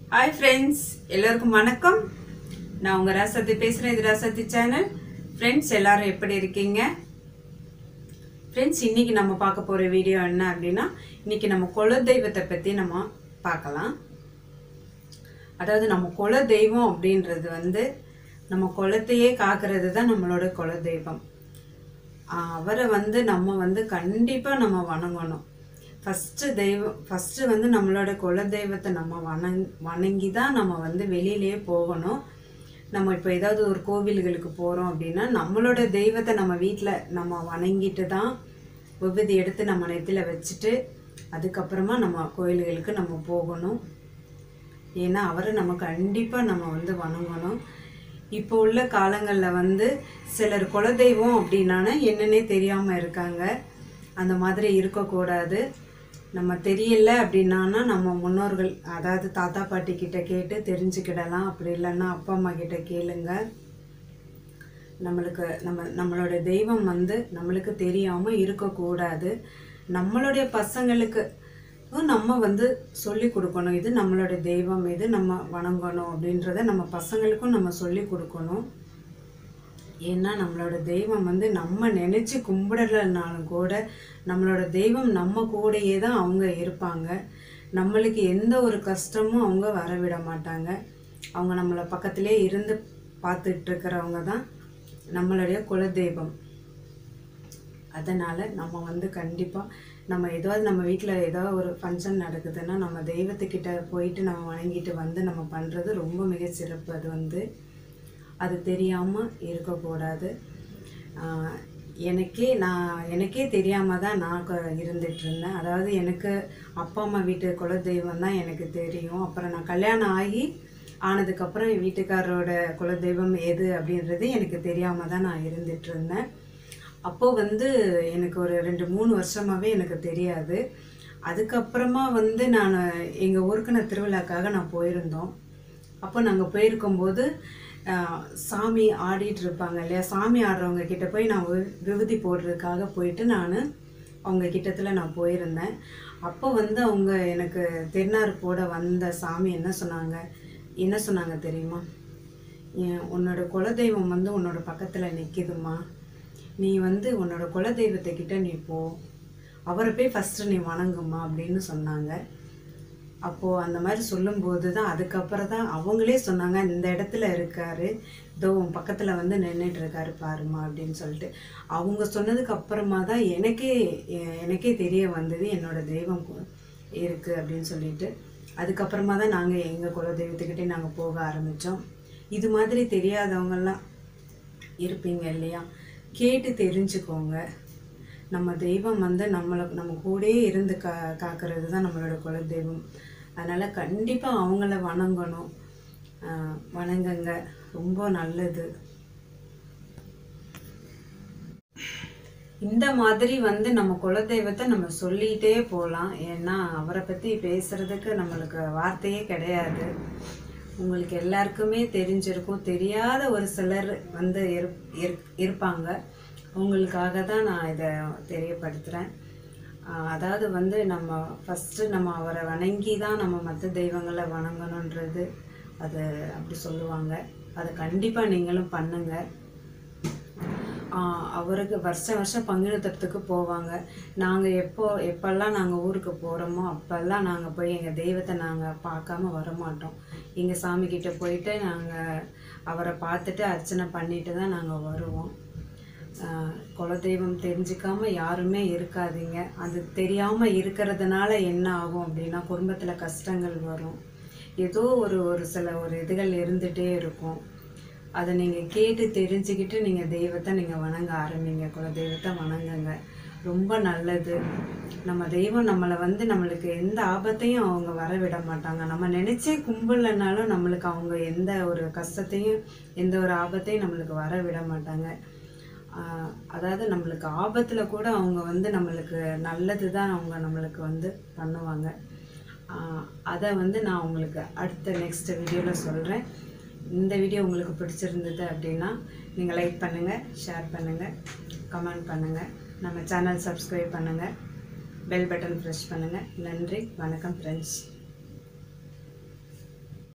hi friends எல்லாருக்கும் வணக்கம் நான் உங்க ராசத்தி பேசுறேன் இது ராசத்தி சேனல் फ्रेंड्स எல்லாரும் எப்படி இருக்கீங்க फ्रेंड्स இன்னைக்கு நம்ம பார்க்க போற வீடியோ என்ன அப்படினா இன்னைக்கு நம்ம குல தெய்வத்தை பத்தி நம்ம பார்க்கலாம் அதாவது நம்ம குல தெய்வம் அப்படின்றது வந்து நம்ம குலத்தையே காக்குறது தான் நம்மளோட குல தெய்வம் அவரை வந்து நம்ம வந்து கண்டிப்பா நம்ம வணங்கணும் फर्स्ट வந்து நம்மளோட குல தெய்வத்தை நம்ம வணங்கி தான் நம்ம வந்து வெளியிலே போகணும் நம்ம இப்போ ஏதாவது ஒரு கோவில்களுக்கு போறோம் அப்படினா நம்மளோட தெய்வத்தை நம்ம வீட்ல நம்ம வணங்கிட்டு தான் விபூதி எடுத்து நம்ம நெத்தில வச்சிட்டு அதுக்கு அப்புறமா நம்ம கோயில்களுக்கு நம்ம போகணும் ஏனா அவரை நம்ம கண்டிப்பா நம்ம வந்து வணங்கணும் இப்போ உள்ள காலங்கள்ல வந்து சிலர் குல தெய்வம் அப்படினானே என்னன்னே தெரியாம இருக்காங்க அந்த மாதிரி இருக்க கூடாது நம்ம தெரியல அப்படினா நம்ம முன்னோர்கள் அதாவது தாத்தா பாட்டி கிட்ட கேட்டு தெரிஞ்சிக்கிடலாம் அப்படி இல்லனா அப்பா அம்மா கிட்ட கேளுங்க நம்மளோட தெய்வம் வந்து நமக்கு தெரியாம இருக்க கூடாது நம்மளுடைய பசங்களுக்கு நம்ம வந்து சொல்லி கொடுக்கணும் இது நம்மளோட தெய்வம் இது நம்ம வணங்கணும் அப்படின்றதை நம்ம பசங்களுக்கும் நம்ம சொல்லி கொடுக்கணும் ஏன்னா நம்மளோட தெய்வம் வந்து நம்ம நினைச்சு கும்பிடலனாலும் கூட நம்மளோட தெய்வம் நம்ம கூடயே தான் அவங்க இருப்பாங்க நம்மளுக்கு எந்த ஒரு கஷ்டமும் அவங்க வரவிட மாட்டாங்க அவங்க நம்மள பக்கத்திலே இருந்து பார்த்துட்டு இருக்கறவங்க தான் நம்மளுடைய குல தெய்வம் அதனால நம்ம வந்து கண்டிப்பா நம்ம ஏதாவது நம்ம வீட்ல ஏதாவது ஒரு ஃபங்க்ஷன் நடக்குதுன்னா நம்ம தெய்வத்துக்கிட்ட போயிட்டு நம்ம வணங்கிட்டு வந்து நம்ம பண்றது ரொம்ப மிக சிறப்பு அது வந்து அது தெரியாம இருக்க கூடாது எனக்கே தெரியாம தான் நான் இருந்துட்டு இருந்தேன் அதாவது எனக்கு அப்பா அம்மா வீட்டு குல தெய்வம் தான் எனக்கு தெரியும் அப்புறம் நான் கல்யாணம் ஆனதுக்கு அப்புறம் என் வீட்டுக்காரரோட குல தெய்வம் எது அப்படின்றது எனக்கு தெரியாம தான் நான் இருந்துட்டு இருந்தேன் அப்போ வந்து எனக்கு ஒரு 2-3 வருஷமாவே எனக்கு தெரியாது அதுக்கு அப்புறமா வந்து நான் எங்க ஊருக்கு திருவிழாக்காக நான் போயிருந்தோம் அப்போ நாங்க போயிருக்கும்போது சாமி ஆடிட்டு இருப்பாங்க இல்லையா சாமி ஆடுறவங்க கிட்ட போய் நான் விபூதி போடுறதுக்காக போயிட்டு நான் அவங்க கிட்டத்துல நான் போயிருந்தேன் அப்போ வந்து அவங்க எனக்கு திருநாறு போட வந்த சாமி என்ன சொன்னாங்க தெரியுமா உன்னோட குலதெய்வம் வந்து உன்னோட பக்கத்துல நிக்குதுமா நீ வந்து உன்னோட குலதெய்வத்தை கிட்ட நீ போ அவரை போய் ஃபர்ஸ்ட் நீ வணங்குமா அப்படின்னு சொன்னாங்க அப்போ அந்த மாதிரி சொல்லும்போது தான் அதுக்கு அப்புறம் தான் அவங்களே சொன்னாங்க இந்த இடத்துல இருக்காரு இதோ உன் பக்கத்துல வந்து நின்னுட்டு இருக்காரு பாருமா அப்படின்னு சொல்லிட்டு அவங்க சொன்னதுக்கு அப்புறமா தான் எனக்கே தெரிய வந்தது என்னோட தெய்வம் இருக்கு அப்படின்னு சொல்லிட்டு அதுக்கு அப்புறமா தான் நாங்க எங்க குல தெய்வத்துக்கிட்டே நாங்க போக ஆரம்பிச்சோம் இது மாதிரி தெரியாதவங்க எல்லாம் இருப்பீங்க இல்லையா கேட்டு தெரிஞ்சுக்கோங்க நம்ம தெய்வம் வந்து நம்ம கூடயே இருந்து காக்குறது தான் நம்மளோட குல தெய்வம் அதனால கண்டிப்பா அவங்கள வணங்கணும் வணங்குங்க ரொம்ப நல்லது இந்த மாதிரி வந்து நம்ம குல தெய்வத்தை நம்ம சொல்லிட்டே போலாம் ஏன்னா அவரை பத்தி பேசுறதுக்கு நமக்கு வார்த்தையே கிடையாது உங்களுக்கு எல்லாருக்குமே தெரிஞ்சிருக்கும் தெரியாத ஒரு சிலர் வந்து இருப்பாங்க உங்களுக்காக தான் நான் இதை தெரியப்படுத்துறேன் அதாவது வந்து நம்ம ஃபர்ஸ்ட் நம்ம அவரை வணங்கி தான் நம்ம மற்ற தெய்வங்களை வணங்கணும்ன்றது அது அப்படி சொல்லுவாங்க அதை கண்டிப்பா நீங்களும் பண்ணுங்க அவருக்கு வருஷம் பங்குனத்துக்கு போவாங்க நாங்க எப்பெல்லாம் நாங்க ஊருக்கு போறோமோ அப்பெல்லாம் நாங்க போய் எங்க தெய்வத்தை நாங்க பார்க்காம வர மாட்டோம் எங்க சாமி கிட்ட போயிட்டு நாங்க அவரை பார்த்துட்டு அர்ச்சனை பண்ணிட்டு தான் நாங்க வருவோம் குலதெய்வம் தெரிஞ்சுக்காம யாருமே இருக்காதீங்க அது தெரியாம இருக்கிறதுனால என்ன ஆகும் அப்படின்னா குடும்பத்துல கஷ்டங்கள் வரும் ஏதோ ஒரு சில இதுகள் இருந்துட்டே இருக்கும் அதை நீங்க கேட்டு தெரிஞ்சுக்கிட்டு நீங்க தெய்வத்தை நீங்க வணங்க ஆரம்பிங்க குலதெய்வத்தை வணங்குங்க ரொம்ப நல்லது நம்ம தெய்வம் நம்மளுக்கு எந்த ஆபத்தையும் அவங்க வர விட மாட்டாங்க நம்ம நினைச்சே கும்பிடலனாலும் நம்மளுக்கு அவங்க எந்த ஒரு கஷ்டத்தையும் எந்த ஒரு ஆபத்தையும் நம்மளுக்கு வர விட மாட்டாங்க அதாவது நம்மளுக்கு ஆபத்துல கூட அவங்க வந்து நம்மளுக்கு நல்லது தான் அவங்க நம்மளுக்கு வந்து பண்ணுவாங்க அதை வந்து நான் உங்களுக்கு அடுத்த நெக்ஸ்ட் வீடியோல சொல்றேன் இந்த வீடியோ உங்களுக்கு பிடிச்சிருந்தது அப்படினா நீங்க லைக் பண்ணுங்க ஷேர் பண்ணுங்க கமெண்ட் பண்ணுங்க நம்ம சேனல் சப்ஸ்கிரைப் பண்ணுங்க பெல் பட்டன் பிரஸ் பண்ணுங்க நன்றி வணக்கம் फ्रेंड्स